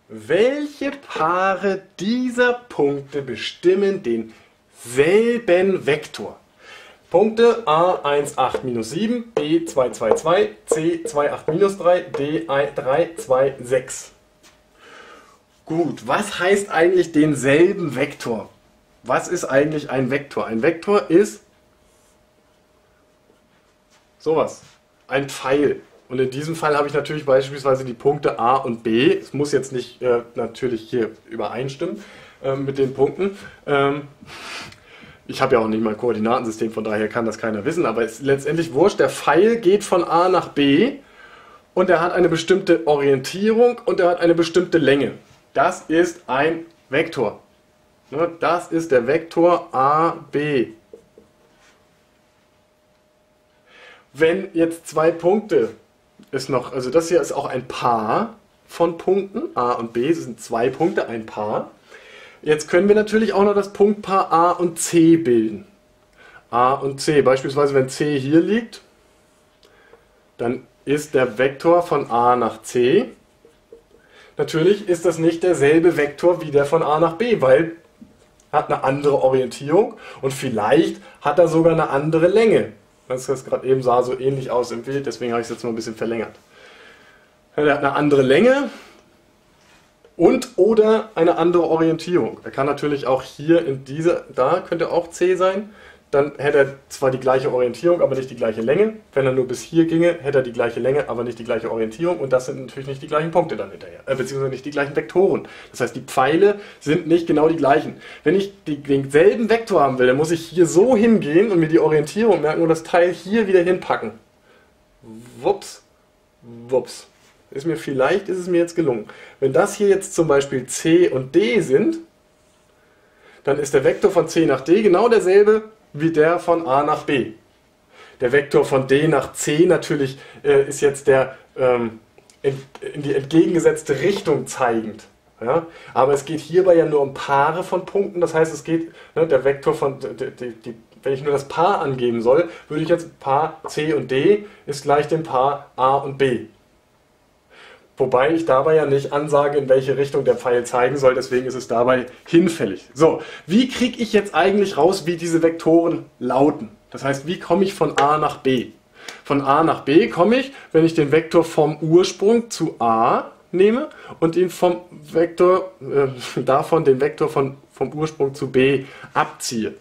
Welche Paare dieser Punkte bestimmen denselben Vektor? Punkte a1, 8, minus 7, b2, 2, 2, c2, 8, minus 3, d3, 2, 6. Gut, was heißt eigentlich denselben Vektor? Was ist eigentlich ein Vektor? Ein Vektor ist sowas, ein Pfeil. Und in diesem Fall habe ich natürlich beispielsweise die Punkte A und B. Es muss jetzt nicht natürlich hier übereinstimmen mit den Punkten. Ich habe ja auch nicht mal ein Koordinatensystem, von daher kann das keiner wissen. Aber es ist letztendlich wurscht. Der Pfeil geht von A nach B und er hat eine bestimmte Orientierung und er hat eine bestimmte Länge. Das ist ein Vektor. Das ist der Vektor AB. Wenn jetzt zwei Punkte ist noch, also das hier ist auch ein Paar von Punkten, A und B, das sind zwei Punkte, ein Paar. Jetzt können wir natürlich auch noch das Punktpaar A und C bilden. A und C, beispielsweise wenn C hier liegt, dann ist der Vektor von A nach C. Natürlich ist das nicht derselbe Vektor wie der von A nach B, weil er hat eine andere Orientierung und vielleicht hat er sogar eine andere Länge. Das gerade eben sah so ähnlich aus im Bild, deswegen habe ich es jetzt mal ein bisschen verlängert. Er hat eine andere Länge und oder eine andere Orientierung. Er kann natürlich auch hier in dieser, da könnte auch C sein. Dann hätte er zwar die gleiche Orientierung, aber nicht die gleiche Länge. Wenn er nur bis hier ginge, hätte er die gleiche Länge, aber nicht die gleiche Orientierung. Und das sind natürlich nicht die gleichen Punkte dann hinterher, beziehungsweise nicht die gleichen Vektoren. Das heißt, die Pfeile sind nicht genau die gleichen. Wenn ich denselben Vektor haben will, dann muss ich hier so hingehen und mir die Orientierung merken und das Teil hier wieder hinpacken. Wups, wups. Vielleicht ist es mir jetzt gelungen. Wenn das hier jetzt zum Beispiel C und D sind, dann ist der Vektor von C nach D genau derselbe wie der von A nach B. Der Vektor von D nach C natürlich ist jetzt der in die entgegengesetzte Richtung zeigend. Ja? Aber es geht hierbei ja nur um Paare von Punkten, das heißt es geht, der Vektor von, wenn ich nur das Paar angeben soll, würde ich jetzt Paar C und D ist gleich dem Paar A und B. Wobei ich dabei ja nicht ansage, in welche Richtung der Pfeil zeigen soll, deswegen ist es dabei hinfällig. So, wie kriege ich jetzt eigentlich raus, wie diese Vektoren lauten? Das heißt, wie komme ich von A nach B? Von A nach B komme ich, wenn ich den Vektor vom Ursprung zu A nehme und ihn vom Vektor, den Vektor vom Ursprung zu B abziehe.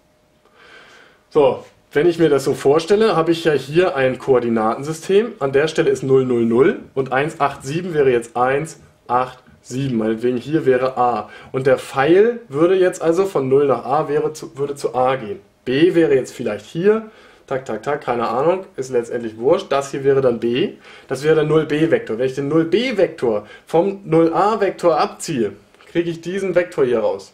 So. Wenn ich mir das so vorstelle, habe ich ja hier ein Koordinatensystem. An der Stelle ist 0, 0, 0 und 1, 8, 7 wäre jetzt 1, 8, 7. Meinetwegen hier wäre A. Und der Pfeil würde jetzt also von 0 nach A würde zu A gehen. B wäre jetzt vielleicht hier. Tak, tak, tak, keine Ahnung. Ist letztendlich wurscht. Das hier wäre dann B. Das wäre der 0b-Vektor. Wenn ich den 0b-Vektor vom 0a-Vektor abziehe, kriege ich diesen Vektor hier raus.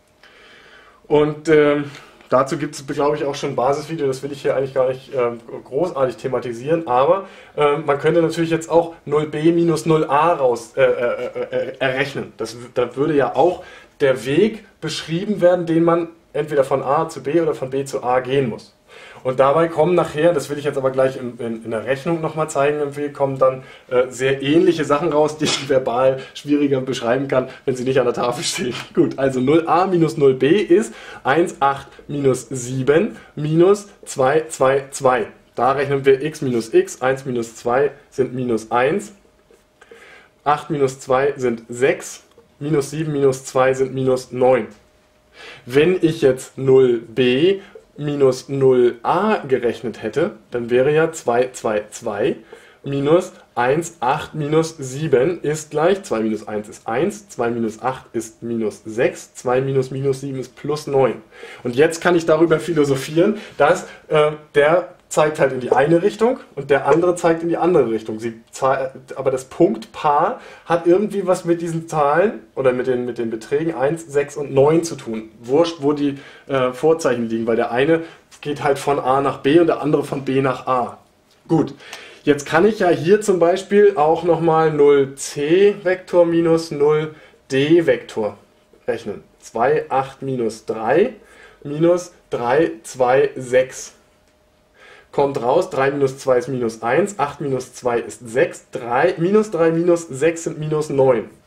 Und dazu gibt es, glaube ich, auch schon ein Basisvideo, das will ich hier eigentlich gar nicht großartig thematisieren, aber man könnte natürlich jetzt auch 0b minus 0a errechnen. Da würde ja auch der Weg beschrieben werden, den man entweder von A zu B oder von B zu A gehen muss. Und dabei kommen nachher, das will ich jetzt aber gleich in der Rechnung nochmal zeigen, im Weg kommen dann sehr ähnliche Sachen raus, die ich verbal schwieriger beschreiben kann, wenn sie nicht an der Tafel stehen. Gut, also 0a minus 0b ist 1, 8 minus 7 minus 2, 2, 2. Da rechnen wir x minus x, 1 minus 2 sind minus 1, 8 minus 2 sind 6, minus 7 minus 2 sind minus 9. Wenn ich jetzt 0b minus 0a gerechnet hätte, dann wäre ja 2, 2, 2 minus 1, 8 minus 7 ist gleich 2 minus 1 ist 1, 2 minus 8 ist minus 6, 2 minus minus 7 ist plus 9. Und jetzt kann ich darüber philosophieren, dass der zeigt halt in die eine Richtung und der andere zeigt in die andere Richtung. Aber das Punktpaar hat irgendwie was mit diesen Zahlen oder mit den Beträgen 1, 6 und 9 zu tun. Wurscht, wo die Vorzeichen liegen, weil der eine geht halt von A nach B und der andere von B nach A. Gut, jetzt kann ich ja hier zum Beispiel auch nochmal 0c-Vektor minus 0d-Vektor rechnen. 2, 8 minus 3 minus 3, 2, 6. Kommt raus, 3 minus 2 ist minus 1, 8 minus 2 ist 6, minus 3 minus 6 sind minus 9.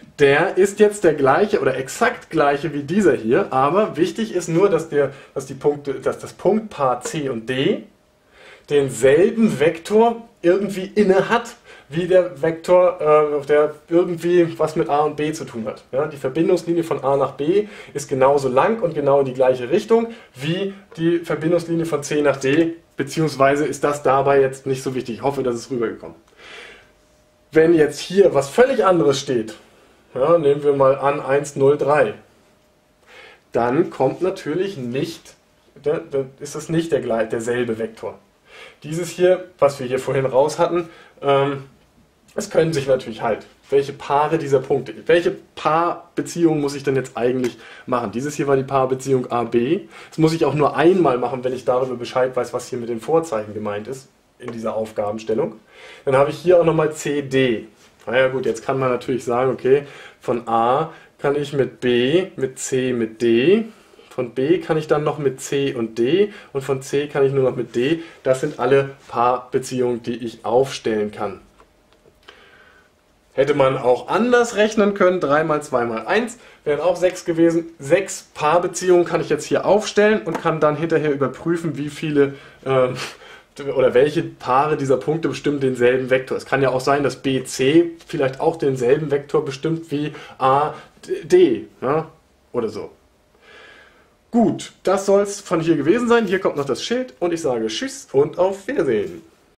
Der ist jetzt der gleiche oder exakt gleiche wie dieser hier, aber wichtig ist nur, dass das Punktpaar C und D denselben Vektor irgendwie inne hat, wie der Vektor, der irgendwie was mit A und B zu tun hat. Ja, die Verbindungslinie von A nach B ist genauso lang und genau in die gleiche Richtung wie die Verbindungslinie von C nach D, beziehungsweise ist das dabei jetzt nicht so wichtig. Ich hoffe, das ist rübergekommen. Wenn jetzt hier was völlig anderes steht, ja, nehmen wir mal an 103, dann kommt natürlich nicht, ist das nicht derselbe Vektor. Dieses hier, was wir hier vorhin raus hatten, es können sich natürlich halt, welche Paare dieser Punkte, welche Paarbeziehung muss ich denn jetzt eigentlich machen? Dieses hier war die Paarbeziehung AB. Das muss ich auch nur einmal machen, wenn ich darüber Bescheid weiß, was hier mit den Vorzeichen gemeint ist in dieser Aufgabenstellung. Dann habe ich hier auch nochmal CD. Naja gut, jetzt kann man natürlich sagen, okay, von A kann ich mit B, mit C, mit D, von B kann ich dann noch mit C und D und von C kann ich nur noch mit D. Das sind alle Paarbeziehungen, die ich aufstellen kann. Hätte man auch anders rechnen können, 3 mal 2 mal 1 wären auch 6 gewesen. 6 Paarbeziehungen kann ich jetzt hier aufstellen und kann dann hinterher überprüfen, wie viele oder welche Paare dieser Punkte bestimmen denselben Vektor. Es kann ja auch sein, dass BC vielleicht auch denselben Vektor bestimmt wie AD, ja? Oder so. Gut, das soll es von hier gewesen sein. Hier kommt noch das Schild und ich sage Tschüss und auf Wiedersehen.